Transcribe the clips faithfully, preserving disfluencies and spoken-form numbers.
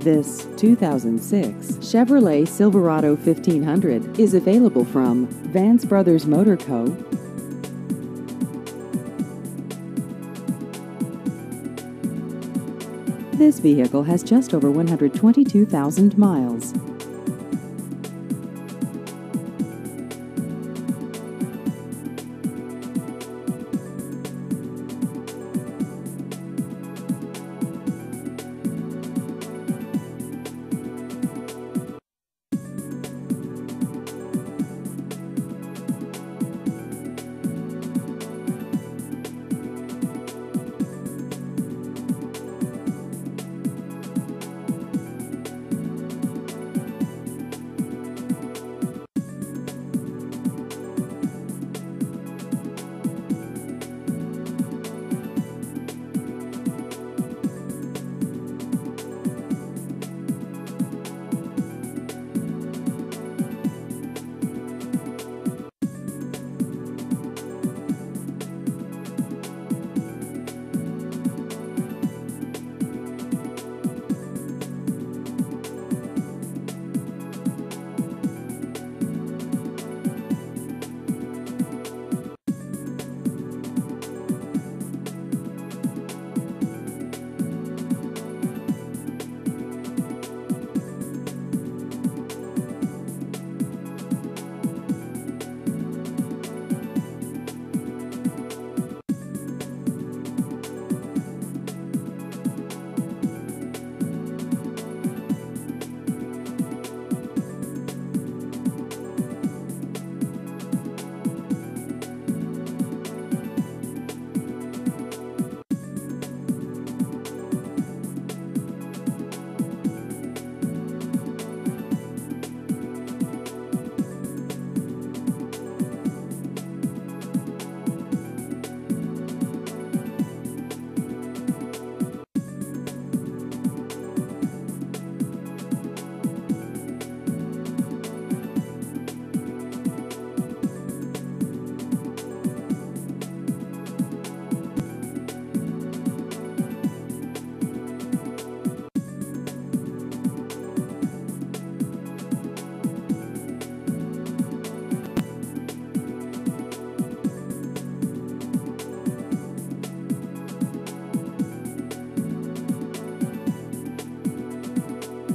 This two thousand six Chevrolet Silverado fifteen hundred is available from Vance Brothers Motor Co. This vehicle has just over one hundred twenty-two thousand miles.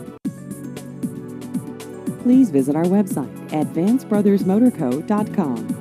Please visit our website at vance brothers motor co dot com.